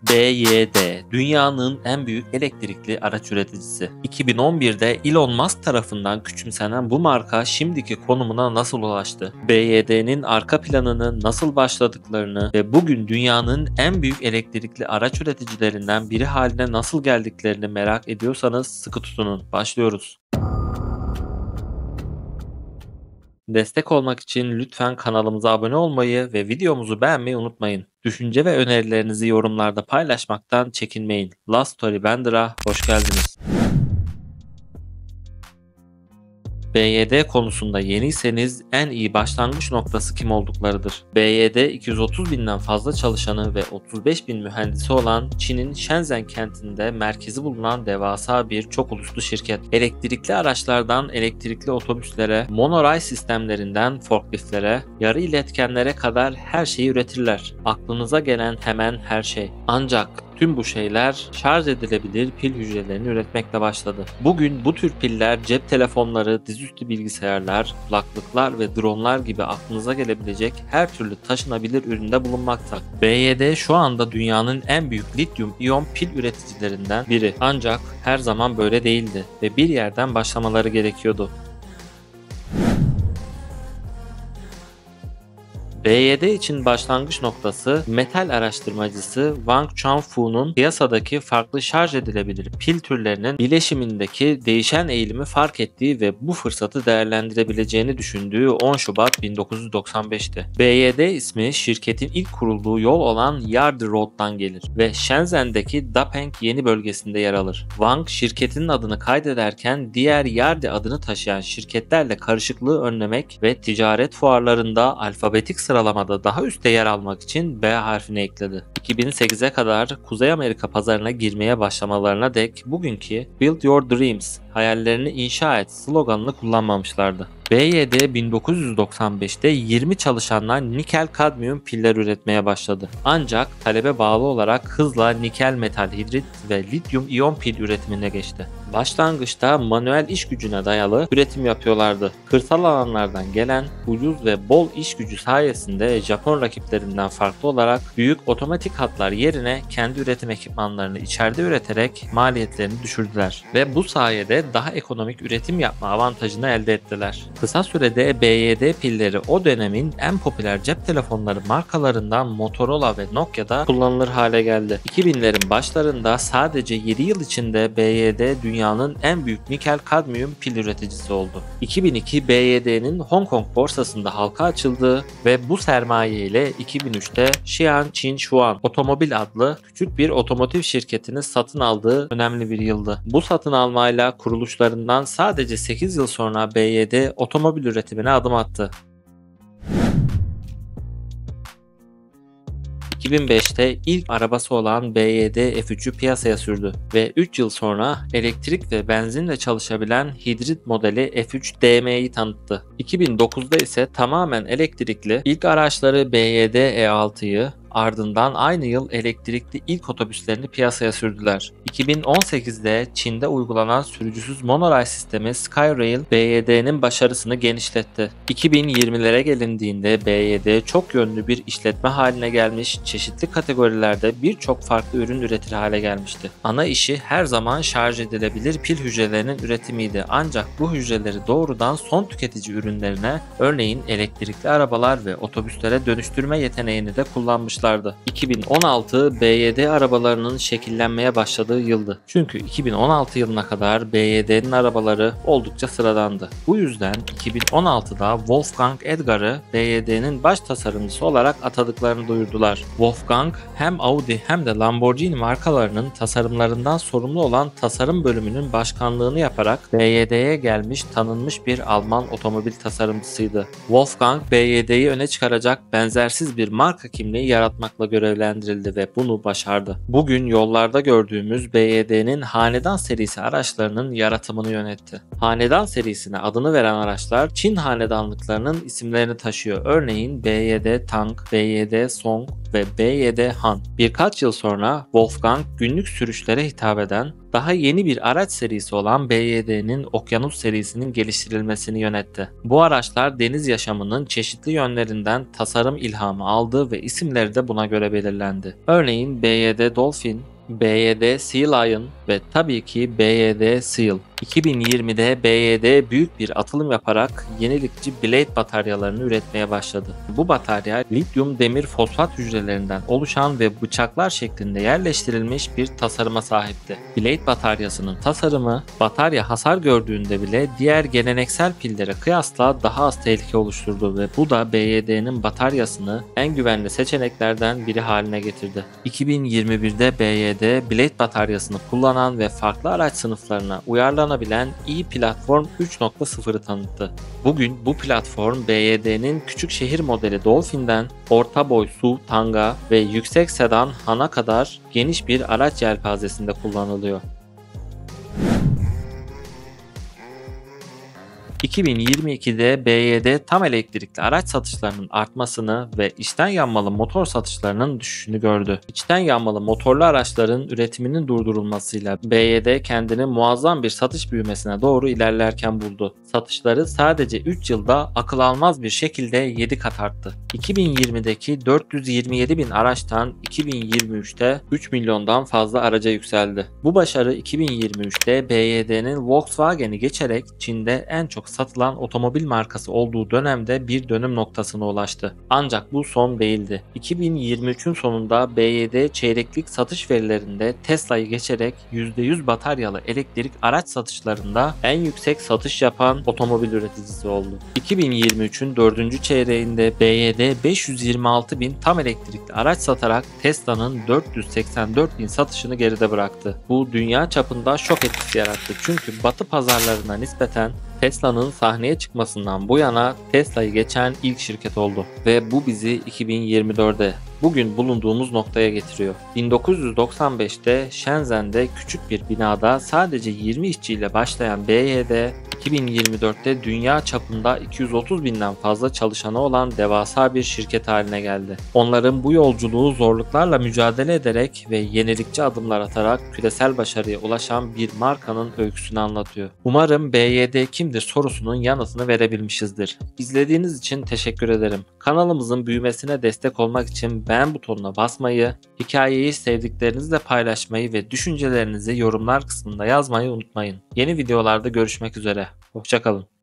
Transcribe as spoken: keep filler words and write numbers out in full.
B Y D, dünyanın en büyük elektrikli araç üreticisi. iki bin on birde Elon Musk tarafından küçümsenen bu marka şimdiki konumuna nasıl ulaştı? B Y D'nin arka planını, nasıl başladıklarını ve bugün dünyanın en büyük elektrikli araç üreticilerinden biri haline nasıl geldiklerini merak ediyorsanız sıkı tutunun. Başlıyoruz. Destek olmak için lütfen kanalımıza abone olmayı ve videomuzu beğenmeyi unutmayın. Düşünce ve önerilerinizi yorumlarda paylaşmaktan çekinmeyin. Last Story Bender'a hoş geldiniz. B Y D konusunda yeniyseniz en iyi başlangıç noktası kim olduklarıdır. B Y D iki yüz otuz binden fazla çalışanı ve otuz beş bin mühendisi olan Çin'in Shenzhen kentinde merkezi bulunan devasa bir çok uluslu şirket. Elektrikli araçlardan elektrikli otobüslere, monoray sistemlerinden forkliftlere, yarı iletkenlere kadar her şeyi üretirler. Aklınıza gelen hemen her şey. Ancak tüm bu şeyler şarj edilebilir pil hücrelerini üretmekle başladı. Bugün bu tür piller cep telefonları, dizüstü bilgisayarlar, kulaklıklar ve dronlar gibi aklınıza gelebilecek her türlü taşınabilir üründe bulunmakta. B Y D şu anda dünyanın en büyük lityum iyon pil üreticilerinden biri. Ancak her zaman böyle değildi ve bir yerden başlamaları gerekiyordu. B Y D için başlangıç noktası metal araştırmacısı Wang Chuanfu'nun piyasadaki farklı şarj edilebilir pil türlerinin bileşimindeki değişen eğilimi fark ettiği ve bu fırsatı değerlendirebileceğini düşündüğü on Şubat bin dokuz yüz doksan beş'ti. B Y D ismi şirketin ilk kurulduğu yol olan Yard Road'dan gelir ve Shenzhen'deki Dapeng yeni bölgesinde yer alır. Wang şirketinin adını kaydederken diğer Yardi adını taşıyan şirketlerle karışıklığı önlemek ve ticaret fuarlarında alfabetik sıralamada daha üstte yer almak için B harfini ekledi. iki bin sekiz'e kadar Kuzey Amerika pazarına girmeye başlamalarına dek bugünkü Build Your Dreams, hayallerini inşa et sloganını kullanmamışlardı. B Y D bin dokuz yüz doksan beş'te yirmi çalışanla nikel kadmiyum piller üretmeye başladı. Ancak talebe bağlı olarak hızla nikel metal hidrit ve lityum iyon pil üretimine geçti. Başlangıçta manuel iş gücüne dayalı üretim yapıyorlardı. Kırsal alanlardan gelen ucuz ve bol iş gücü sayesinde Japon rakiplerinden farklı olarak büyük otomatik hatlar yerine kendi üretim ekipmanlarını içeride üreterek maliyetlerini düşürdüler ve bu sayede daha ekonomik üretim yapma avantajını elde ettiler. Kısa sürede B Y D pilleri o dönemin en popüler cep telefonları markalarından Motorola ve Nokia'da kullanılır hale geldi. iki binlerin başlarında sadece yedi yıl içinde B Y D dünyanın en büyük nikel kadmiyum pil üreticisi oldu. iki bin iki B Y D'nin Hong Kong borsasında halka açıldığı ve bu sermaye ile iki bin üç'te Xi'an Qinhuan Otomobil adlı küçük bir otomotiv şirketini satın aldığı önemli bir yıldı. Bu satın almayla kuruluşlarından sadece sekiz yıl sonra B Y D otomobil üretimine adım attı. iki bin beş'te ilk arabası olan B Y D F üç'ü piyasaya sürdü ve üç yıl sonra elektrik ve benzinle çalışabilen hidrit modeli F üç D M'yi tanıttı. iki bin dokuz'da ise tamamen elektrikli ilk araçları B Y D E altı'yı, ardından aynı yıl elektrikli ilk otobüslerini piyasaya sürdüler. iki bin on sekiz'de Çin'de uygulanan sürücüsüz monoray sistemi Skyrail B Y D'nin başarısını genişletti. iki bin yirmi'lere gelindiğinde B Y D çok yönlü bir işletme haline gelmiş, çeşitli kategorilerde birçok farklı ürün üretir hale gelmişti. Ana işi her zaman şarj edilebilir pil hücrelerinin üretimiydi, ancak bu hücreleri doğrudan son tüketici ürünlerine, örneğin elektrikli arabalar ve otobüslere dönüştürme yeteneğini de kullanmışlardı. iki bin on altı B Y D arabalarının şekillenmeye başladığı yıldı. Çünkü iki bin on altı yılına kadar B Y D'nin arabaları oldukça sıradandı. Bu yüzden iki bin on altı'da Wolfgang Edgar'ı B Y D'nin baş tasarımcısı olarak atadıklarını duyurdular. Wolfgang hem Audi hem de Lamborghini markalarının tasarımlarından sorumlu olan tasarım bölümünün başkanlığını yaparak B Y D'ye gelmiş tanınmış bir Alman otomobil tasarımcısıydı. Wolfgang B Y D'yi öne çıkaracak benzersiz bir marka kimliği yaratmakla görevlendirildi ve bunu başardı. Bugün yollarda gördüğümüz B Y D'nin Hanedan serisi araçlarının yaratımını yönetti. Hanedan serisine adını veren araçlar Çin hanedanlıklarının isimlerini taşıyor. Örneğin B Y D Tang, B Y D Song ve B Y D Han. Birkaç yıl sonra Wolfgang günlük sürüşlere hitap eden daha yeni bir araç serisi olan B Y D'nin Okyanus serisinin geliştirilmesini yönetti. Bu araçlar deniz yaşamının çeşitli yönlerinden tasarım ilhamı aldı ve isimleri de buna göre belirlendi. Örneğin B Y D Dolphin, B Y D Sea Lion ve tabii ki B Y D Seal. iki bin yirmide B Y D büyük bir atılım yaparak yenilikçi Blade bataryalarını üretmeye başladı. Bu batarya lityum demir fosfat hücrelerinden oluşan ve bıçaklar şeklinde yerleştirilmiş bir tasarıma sahipti. Blade bataryasının tasarımı batarya hasar gördüğünde bile diğer geleneksel pillere kıyasla daha az tehlike oluşturdu ve bu da B Y D'nin bataryasını en güvenli seçeneklerden biri haline getirdi. iki bin yirmi birde B Y D Blade bataryasını kullanan ve farklı araç sınıflarına uyarlanabilen e-Platform üç nokta sıfırı tanıttı. Bugün bu platform B Y D'nin küçük şehir modeli Dolphin'den orta boy S U V Tanga ve yüksek sedan Han'a kadar geniş bir araç yelpazesinde kullanılıyor. iki bin yirmi ikide B Y D tam elektrikli araç satışlarının artmasını ve içten yanmalı motor satışlarının düşüşünü gördü. İçten yanmalı motorlu araçların üretiminin durdurulmasıyla B Y D kendini muazzam bir satış büyümesine doğru ilerlerken buldu. Satışları sadece üç yılda akıl almaz bir şekilde yedi kat arttı. iki bin yirmideki dört yüz yirmi yedi bin araçtan iki bin yirmi üçte üç milyondan fazla araca yükseldi. Bu başarı iki bin yirmi üçte B Y D'nin Volkswagen'i geçerek Çin'de en çok satılan otomobil markası olduğu dönemde bir dönüm noktasına ulaştı. Ancak bu son değildi. iki bin yirmi üçün sonunda B Y D çeyreklik satış verilerinde Tesla'yı geçerek yüzde yüz bataryalı elektrik araç satışlarında en yüksek satış yapan otomobil üreticisi oldu. iki bin yirmi üçün dördüncü çeyreğinde B Y D beş yüz yirmi altı bin tam elektrikli araç satarak Tesla'nın dört yüz seksen dört bin satışını geride bıraktı. Bu dünya çapında şok etkisi yarattı çünkü Batı pazarlarına nispeten Tesla'nın sahneye çıkmasından bu yana Tesla'yı geçen ilk şirket oldu ve bu bizi iki bin yirmi dörde bugün bulunduğumuz noktaya getiriyor. bin dokuz yüz doksan beşte Shenzhen'de küçük bir binada sadece yirmi işçiyle başlayan B Y D iki bin yirmi dörtte dünya çapında iki yüz otuz binden fazla çalışanı olan devasa bir şirket haline geldi. Onların bu yolculuğu zorluklarla mücadele ederek ve yenilikçi adımlar atarak küresel başarıya ulaşan bir markanın öyküsünü anlatıyor. Umarım B Y D kimdir sorusunun yanıtını verebilmişizdir. İzlediğiniz için teşekkür ederim. Kanalımızın büyümesine destek olmak için beğen butonuna basmayı, hikayeyi sevdiklerinizle paylaşmayı ve düşüncelerinizi yorumlar kısmında yazmayı unutmayın. Yeni videolarda görüşmek üzere. Hoşça kalın.